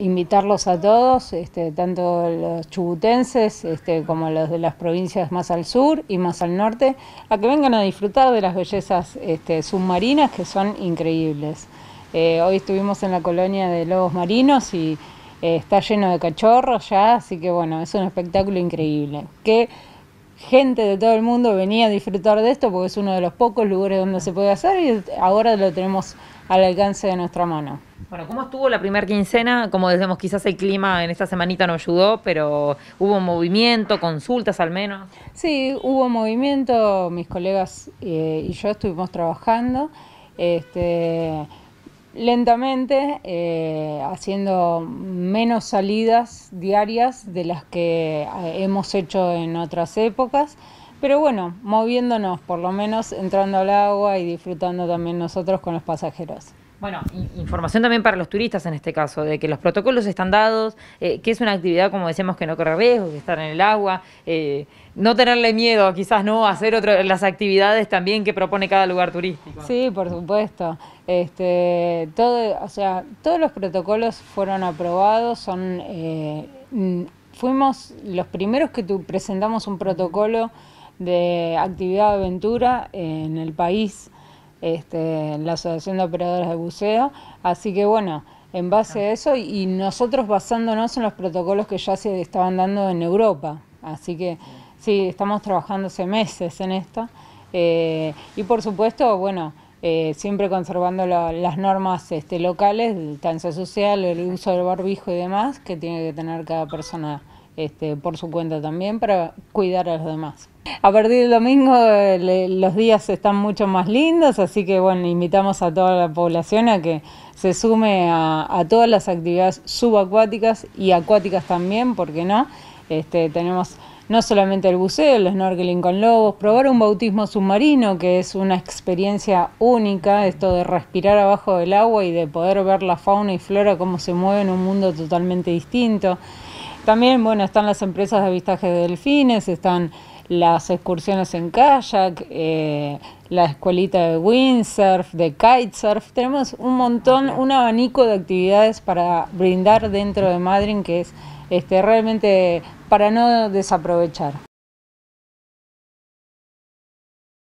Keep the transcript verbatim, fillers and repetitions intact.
invitarlos a todos, este, tanto los chubutenses este, como los de las provincias más al sur y más al norte, a que vengan a disfrutar de las bellezas este, submarinas que son increíbles. Eh, hoy estuvimos en la colonia de lobos marinos y eh, está lleno de cachorros ya, así que bueno, es un espectáculo increíble. Que gente de todo el mundo venía a disfrutar de esto porque es uno de los pocos lugares donde se puede hacer y ahora lo tenemos al alcance de nuestra mano. Bueno, ¿cómo estuvo la primera quincena? Como decimos, quizás el clima en esta semanita no ayudó, pero hubo movimiento, consultas al menos. Sí, hubo movimiento, mis colegas eh, y yo estuvimos trabajando este, lentamente, eh, haciendo menos salidas diarias de las que hemos hecho en otras épocas, pero bueno, moviéndonos, por lo menos entrando al agua y disfrutando también nosotros con los pasajeros. Bueno, información también para los turistas en este caso, de que los protocolos están dados, eh, que es una actividad, como decíamos, que no corre riesgo, que estar en el agua, eh, no tenerle miedo, quizás no hacer otro, las actividades también que propone cada lugar turístico. Sí, por supuesto. Este, todo, o sea, todos los protocolos fueron aprobados, son, eh, fuimos los primeros que tu, presentamos un protocolo de actividad de aventura en el país. Este, la Asociación de Operadores de Buceo, así que bueno, en base a eso y nosotros basándonos en los protocolos que ya se estaban dando en Europa, así que sí, estamos trabajando hace meses en esto eh, y por supuesto, bueno, eh, siempre conservando la, las normas este, locales, el distancia social, el uso del barbijo y demás, que tiene que tener cada persona este, por su cuenta también para cuidar a los demás. A partir del domingo le, los días están mucho más lindos, así que bueno, invitamos a toda la población a que se sume a, a todas las actividades subacuáticas y acuáticas también, ¿por qué no? Este, tenemos no solamente el buceo, el snorkeling con lobos, probar un bautismo submarino, que es una experiencia única, esto de respirar abajo del agua y de poder ver la fauna y flora cómo se mueve en un mundo totalmente distinto. También, bueno, están las empresas de avistaje de delfines, están las excursiones en kayak, eh, la escuelita de windsurf, de kitesurf. Tenemos un montón, un abanico de actividades para brindar dentro de Madryn que es este, realmente para no desaprovechar.